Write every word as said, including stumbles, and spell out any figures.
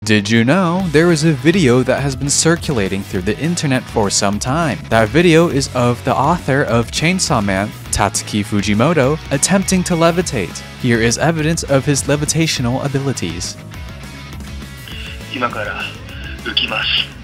Did you know there is a video that has been circulating through the internet for some time? That video is of the author of Chainsawman, Tatsuki Fujimoto, attempting to levitate. Here is evidence of his levitational abilities. 今から浮きます。